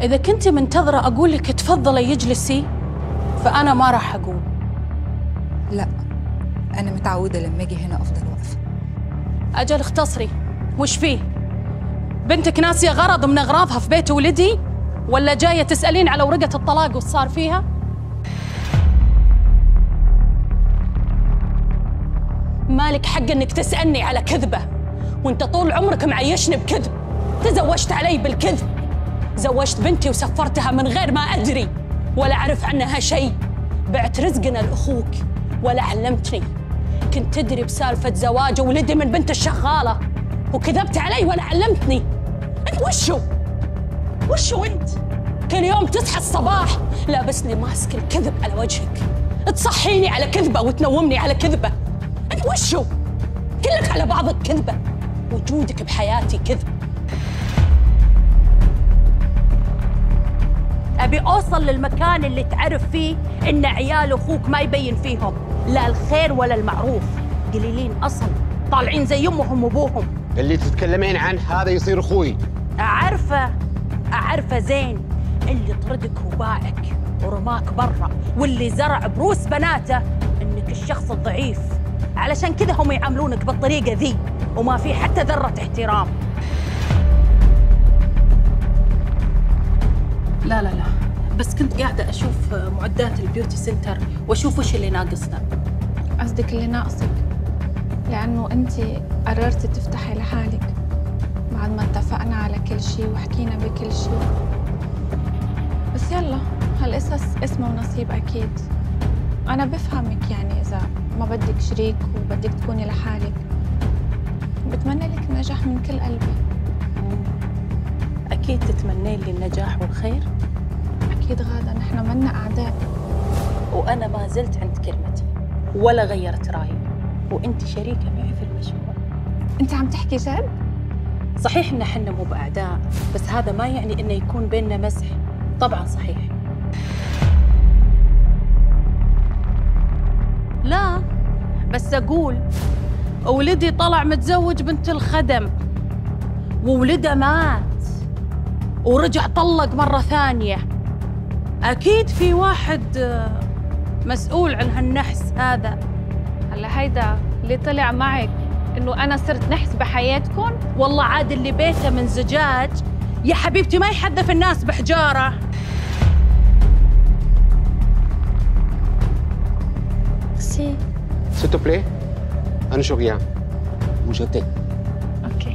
إذا كنت منتظرة أقول لك تفضلي يجلسي فأنا ما راح أقول. لا، أنا متعودة لما أجي هنا أفضل واقفة. أجل اختصري، وش فيه؟ بنتك ناسية غرض من أغراضها في بيت ولدي؟ ولا جاية تسألين على ورقة الطلاق وش صار فيها؟ مالك حق إنك تسألني على كذبة وأنت طول عمرك معيشني بكذب. تزوجت علي بالكذب، زوجت بنتي وسفرتها من غير ما أدري ولا أعرف عنها شيء. بعت رزقنا لأخوك ولا علمتني. كنت تدري بسالفة زواج ولدي من بنت الشغالة وكذبت علي ولا علمتني. أنت وشو أنت؟ كل يوم تصحى الصباح لابس لي ماسك الكذب على وجهك، تصحيني على كذبة وتنومني على كذبة. أنت وشو؟ كلك على بعضك كذبة، وجودك بحياتي كذب. أبي أوصل للمكان اللي تعرف فيه إن عيال أخوك ما يبين فيهم لا الخير ولا المعروف، قليلين أصل، طالعين زي أمهم وأبوهم. اللي تتكلمين عنه هذا يصير أخوي. أعرفه زين، اللي طردك وباعك ورماك برا، واللي زرع بروس بناته إنك الشخص الضعيف، علشان كذا هم يعاملونك بالطريقة ذي وما في حتى ذرة احترام. لا بس كنت قاعدة أشوف معدات البيوتي سنتر وأشوف وش اللي ناقصنا. قصدك اللي ناقصك لأنه أنت قررتي تفتحي لحالك بعد ما اتفقنا على كل شيء وحكينا بكل شيء. بس يلا، هالقصص اسمه ونصيب أكيد. أنا بفهمك، يعني إذا ما بدك شريك وبدك تكوني لحالك بتمنى لك النجاح من كل قلبي. أكيد تتمنين لي النجاح والخير؟ أكيد غادة، نحن منا أعداء. وأنا ما زلت عند كلمتي ولا غيرت رأيي، وأنت شريكة معي في المشروع. أنت عم تحكي جد؟ صحيح إن حنا مو بأعداء، بس هذا ما يعني إنه يكون بيننا مزح. طبعاً صحيح. لا بس أقول ولدي طلع متزوج بنت الخدم، وولده مات ورجع طلق مرة ثانية. أكيد في واحد مسؤول عن هالنحس هذا. هلا هيدا اللي طلع معك إنه أنا صرت نحس بحياتكم؟ والله عاد اللي بيته من زجاج يا حبيبتي ما يحدث الناس بحجارة. سي S'il te plaît, un chorien. Moucheté. أوكي.